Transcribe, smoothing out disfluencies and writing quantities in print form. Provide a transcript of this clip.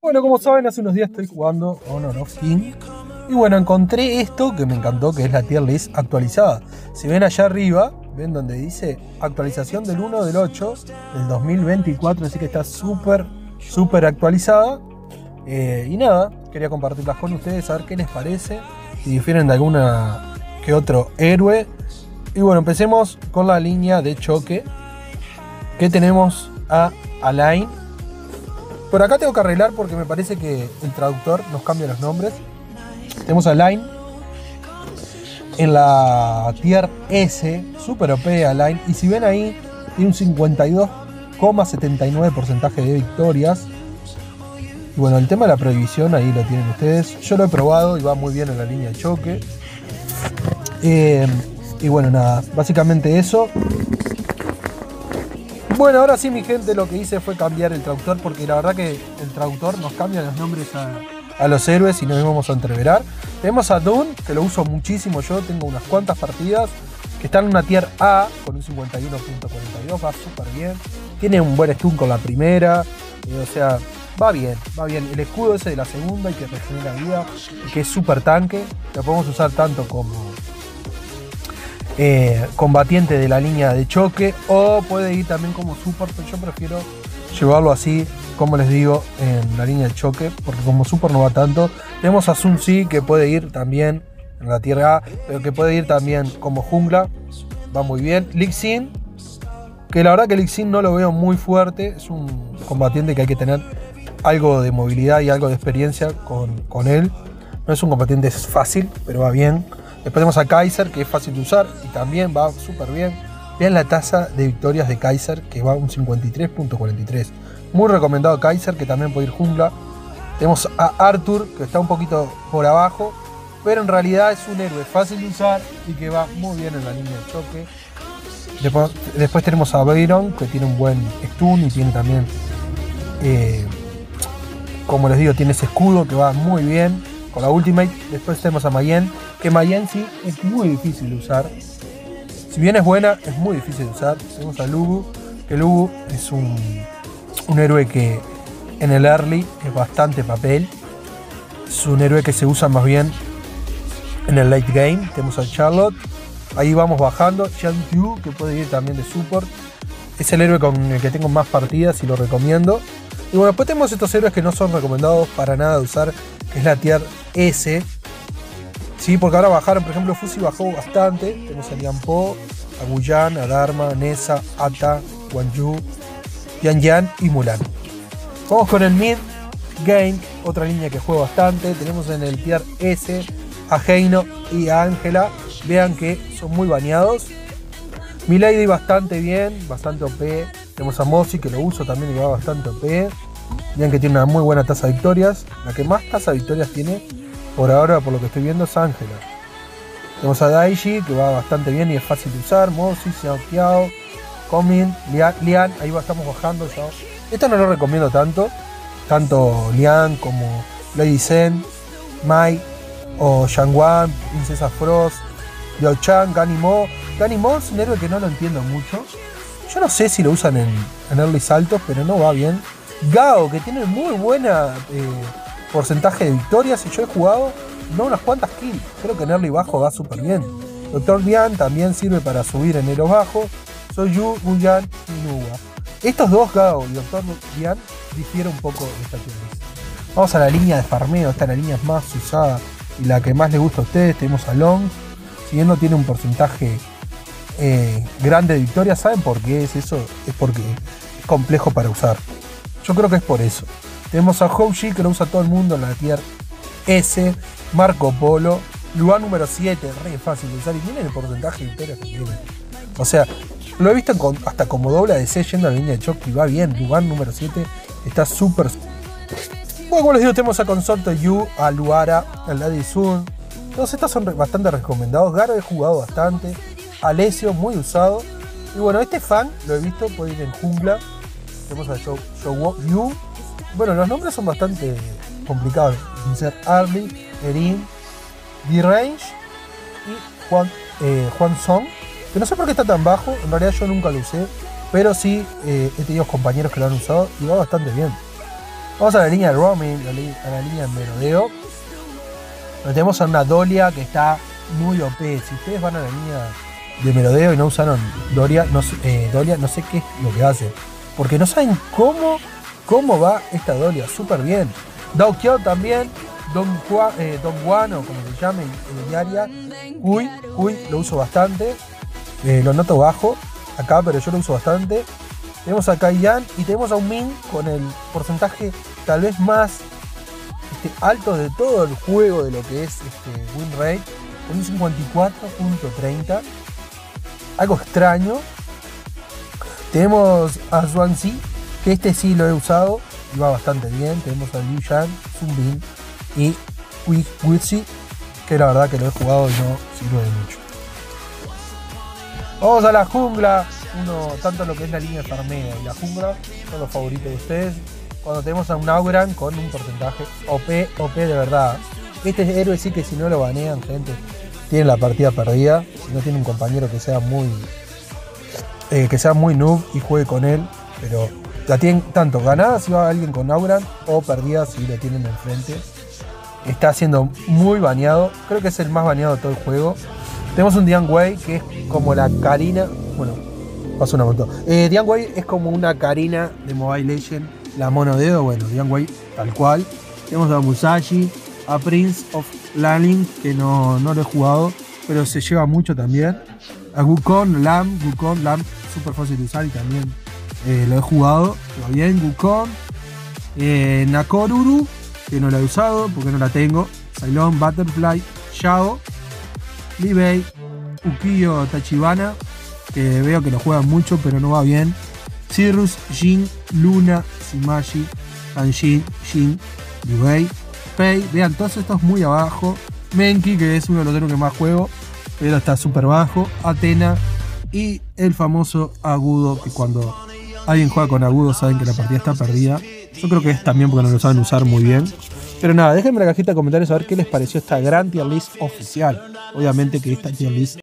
Bueno, como saben, hace unos días estoy jugando Honor of King. Y bueno, encontré esto que me encantó, que es la tier list actualizada. Si ven allá arriba, ven donde dice actualización del 1 del 8 del 2024. Así que está súper actualizada. Y nada, quería compartirlas con ustedes, a ver qué les parece. Si difieren de alguna que otro héroe. Y bueno, empecemos con la línea de choque. Que tenemos a Alain. Por acá tengo que arreglar porque me parece que el traductor nos cambia los nombres. Tenemos a Alain en la tier S, super OP Alain. Y si ven ahí, tiene un 52,79% de victorias. Y bueno, el tema de la prohibición ahí lo tienen ustedes. Yo lo he probado y va muy bien en la línea de choque. Y bueno, nada, básicamente eso. Bueno, ahora sí, mi gente, lo que hice fue cambiar el traductor, porque la verdad que el traductor nos cambia los nombres a los héroes y nos vamos a entreverar. Tenemos a Dune, que lo uso muchísimo yo, tengo unas cuantas partidas, que está en una tier A, con un 51,42, va súper bien. Tiene un buen stun con la primera, o sea, va bien. El escudo ese de la segunda y que regenera vida, que es súper tanque, lo podemos usar tanto como combatiente de la línea de choque, o puede ir también como support, pero yo prefiero llevarlo así, como les digo, en la línea de choque, porque como support no va tanto. Tenemos a Sun Tzu, que puede ir también en la tierra A, pero que puede ir también como jungla, va muy bien. Lee Sin, que la verdad que Lee Sin no lo veo muy fuerte, es un combatiente que hay que tener algo de movilidad y algo de experiencia con él. No es un combatiente fácil, pero va bien. Después tenemos a Kai'Sa, que es fácil de usar y también va súper bien. Vean la tasa de victorias de Kai'Sa, que va a un 53,43. Muy recomendado Kai'Sa, que también puede ir jungla. Tenemos a Arthur, que está un poquito por abajo, pero en realidad es un héroe fácil de usar y que va muy bien en la línea de choque. Después tenemos a Byron, que tiene un buen stun y tiene también, como les digo, tiene ese escudo que va muy bien con la ultimate. Después tenemos a Mayen, que Mayen sí es muy difícil de usar. Si bien es buena, es muy difícil de usar. Tenemos a Lugu, que Lugu es un héroe que en el early es bastante papel. Es un héroe que se usa más bien en el late game. Tenemos a Charlotte, ahí vamos bajando. Xian Yu, que puede ir también de support. Es el héroe con el que tengo más partidas y lo recomiendo. Y bueno, después tenemos estos héroes que no son recomendados para nada de usar, que es la tier S. Sí, porque ahora bajaron, por ejemplo, Fuzi bajó bastante. Tenemos a Lian Po, a Guyan, a Dharma, Nessa, Ata, Guanyu, Yan Yan y Mulan. Vamos con el mid game, otra línea que juega bastante. Tenemos en el tier S a Heino y a Ángela. Vean que son muy baneados. Milady bastante bien, bastante OP. Tenemos a Mozi, que lo uso también y va bastante OP. Vean que tiene una muy buena tasa de victorias. La que más tasa de victorias tiene por ahora, por lo que estoy viendo, es Ángela. Tenemos a Daichi, que va bastante bien y es fácil de usar. Mozi, Xiao Qiao, Komin, Lian, ahí estamos bajando ya. Esto no lo recomiendo tanto. Tanto Lian como Lady Zen, Mai o Shangwan, Princesa Frost, Liao Chan, Ganimo. Ganimo es un héroe que no lo entiendo mucho. Yo no sé si lo usan en early saltos, pero no va bien. Gao, que tiene muy buena porcentaje de victorias, y yo he jugado no unas cuantas kills. Creo que en early bajo va súper bien. Dr. Lian también sirve para subir en elo bajo. Soyu, Guyan y Nuba. Estos dos, Gao y Dr. Lian, difieren un poco de esta tier list. Vamos a la línea de farmeo, esta es la línea más usada y la que más les gusta a ustedes. Tenemos a Long, si bien no tiene un porcentaje grande de victorias. ¿Saben por qué es eso? Es porque es complejo para usar. Yo creo que es por eso. Tenemos a Houji, que lo usa todo el mundo en la tier S. Marco Polo, lugar número 7, re fácil de usar y miren el porcentaje de victorias que tiene. O sea, lo he visto hasta como doble ADC yendo a la línea de choque y va bien. Lugar número 7 está súper. Bueno, como les digo, tenemos a Consorto Yu, a Luara, a Lady Sun. Todos estos son bastante recomendados. Garo he jugado bastante. Alessio, muy usado. Y bueno, este fan lo he visto, puede ir en jungla. Tenemos a Shou Yu. Bueno, los nombres son bastante complicados. Ser Arlie, Erin, D-Range y Juan Song. Que no sé por qué está tan bajo. En realidad yo nunca lo usé. Pero sí he tenido compañeros que lo han usado y va bastante bien. Vamos a la línea de roaming, a la línea de merodeo. Donde tenemos a una Dolia que está muy OP. Si ustedes van a la línea de merodeo y no usaron Dolia, no sé qué es lo que hace. Porque no saben cómo va esta Dolia. Súper bien. Dao Qiao también. Don Juan, o como se llame en el área. Uy, lo uso bastante. Lo noto bajo acá, pero yo lo uso bastante. Tenemos a Kai Yan y tenemos a un Min con el porcentaje tal vez más alto de todo el juego de lo que es win rate, con un 54.30. Algo extraño. Tenemos a Zhuangzi, que sí lo he usado y va bastante bien. Tenemos a Liu Yan, Sun Bin y Wixi, que la verdad que lo he jugado y no sirve de mucho. Vamos a la jungla. Tanto lo que es la línea de farmea y la jungla son los favoritos de ustedes. Cuando tenemos a un Auran con un porcentaje OP de verdad. Este héroe sí que si no lo banean, gente, tienen la partida perdida. Si no tiene un compañero que sea muy noob y juegue con él, pero la tienen tanto ganada si va alguien con Auran o perdida si lo tienen enfrente. Está siendo muy baneado, creo que es el más baneado de todo el juego. Tenemos un Dian Wei que es como la Karina, bueno, pasó una moto. Dian Wei es como una Karina de Mobile Legends, la monodeo, bueno, Dian Wei tal cual. Tenemos a Musashi, a Prince of Lanling, que no lo he jugado, pero se lleva mucho también. A Wukong Lam, súper fácil de usar y también lo he jugado, va bien. Wukong, Nakoruru, que no la he usado porque no la tengo. Cylon, Butterfly, Shao, Li Bei, Ukiyo Tachibana, que veo que lo juegan mucho pero no va bien. Cirrus, Jin, Luna, Shimashi, Hanjin, Jin, Liu Bei, Pei, vean, todos estos muy abajo. Menki, que es uno de los héroes que más juego, pero está súper bajo. Athena y el famoso Agudo, que cuando alguien juega con Agudo saben que la partida está perdida. Yo creo que es también porque no lo saben usar muy bien. Pero nada, déjenme en la cajita de comentarios a ver qué les pareció esta gran tier list oficial. Obviamente que esta tier list